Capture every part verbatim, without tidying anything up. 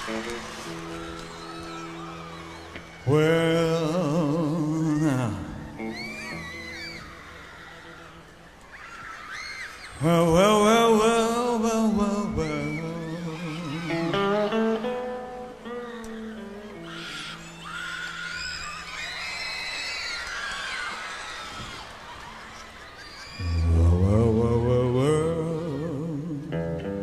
Well, well, well, well, well, well, well, well. Well, well, well, well, well.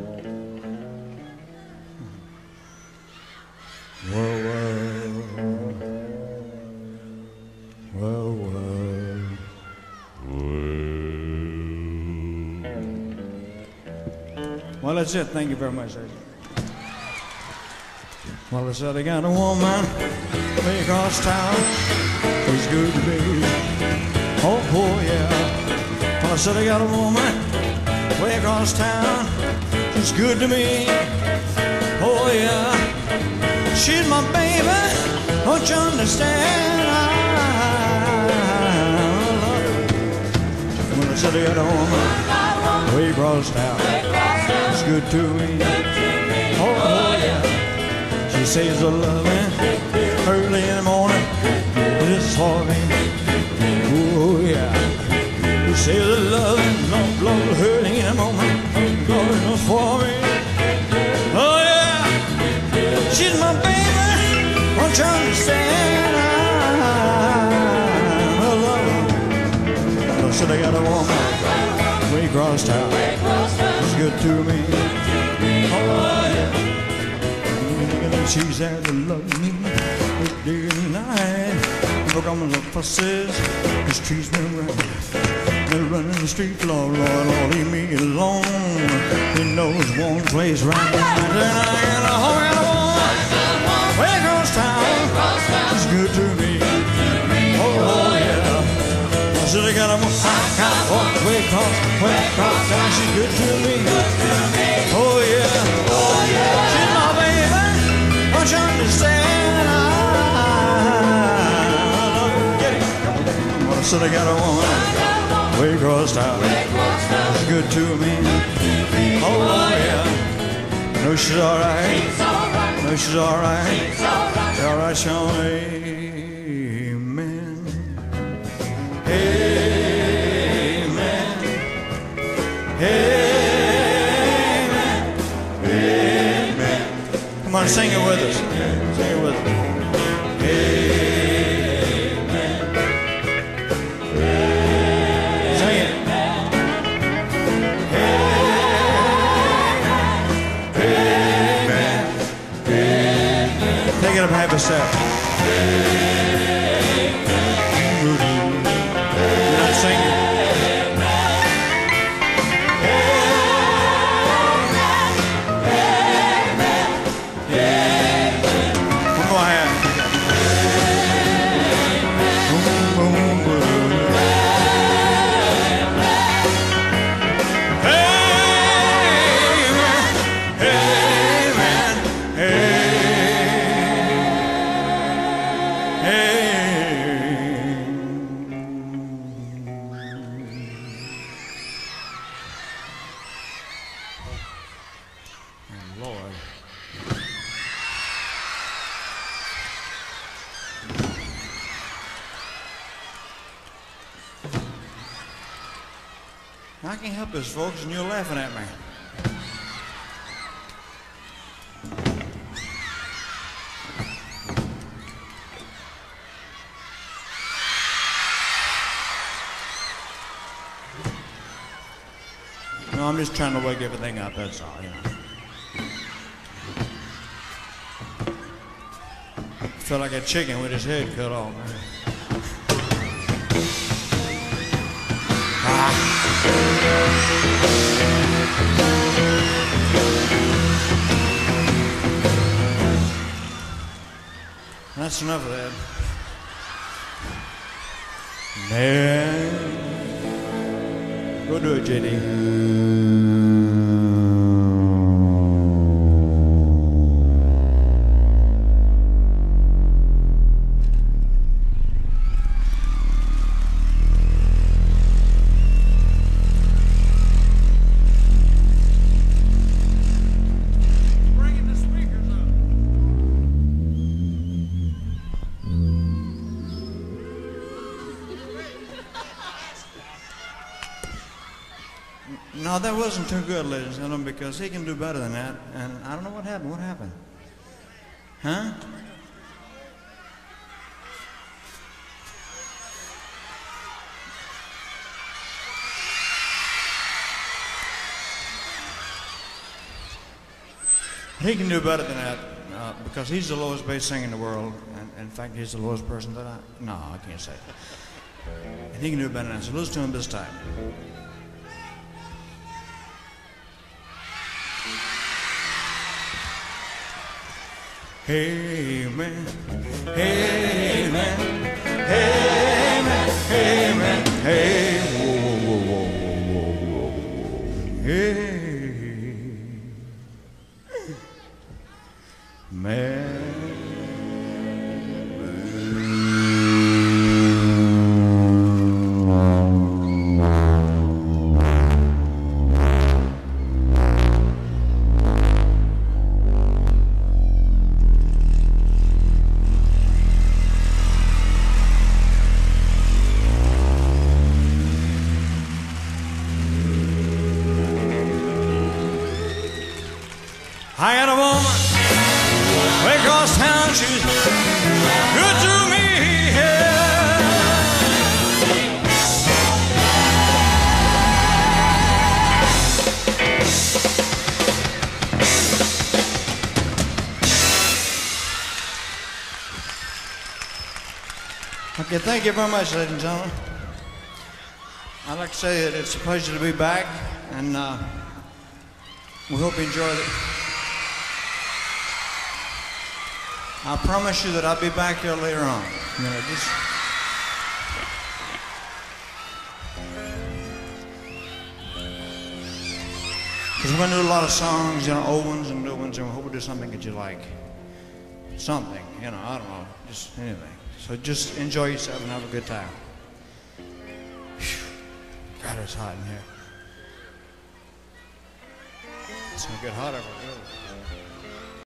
Well, well. Well, well. Well, that's it. Thank you very much, sir. Well, I said I got a woman way across town who's good to me. Oh, oh, yeah. Well, I said I got a woman way across town who's good to me. Oh, yeah. She's my baby. Don't you understand? I love her. Well, I said I got a woman way across town who's good to me. Oh, oh, yeah. She says I love me early in the morning. This for me. Oh, yeah. She says I love me, love, love, early in the morning. God is for me. Oh, yeah. She's my baby. Won't you understand? I love her. I said I got a woman way across town. She's good to me. Oh, yeah. She's there to love me day and night. Look, I'm the fusses. This tree's been running. Been running the street, Lord, Lord, Lord, leave me alone. He knows one place right behind. Then I got a whole lot of woman way across town. She's good to me. Oh, oh yeah. I said I got a woman way across, way across town. She's good to me. Oh yeah. Oh yeah. She's my baby. Don't you understand? I love her. Get it. Well, I said I got a woman way across town. She's good to me. Oh yeah. No, she's all right. No, she's all right. She's all right, Sean. Amen. Amen. Amen. Amen. Come on, sing it with us. Sing it with us. Take it up and have a set. You're not singing. One more hand. I can't help this, folks, and you're laughing at me. No, I'm just trying to wake everything up, that's all, you know. I feel like a chicken with his head cut off, man. Ah. That's enough of that. Man. Go do it, J D. Bringing the speakers up. No, that wasn't too good, ladies and gentlemen, because he can do better than that. And I don't know what happened. What happened? Huh? He can do better than that uh, because he's the lowest bass singer in the world. And in fact, he's the lowest person that I... No, I can't say that. And he can do better than that. So listen to him this time. Hey man, hey man, hey man, hey man, hey, whoa, whoa, whoa, whoa, whoa, whoa, hey man. I got a woman way across town, she's good to me, yeah. Okay, thank you very much, ladies and gentlemen. I'd like to say that it's a pleasure to be back, and uh, we hope you enjoyed it. I promise you that I'll be back here later on. You know, just because we're going to do a lot of songs, you know, old ones and new ones, and we hope we do something that you like. Something, you know, I don't know, just anything. So just enjoy yourself and have a good time. Whew. God, it's hot in here. It's going to get hotter. Really.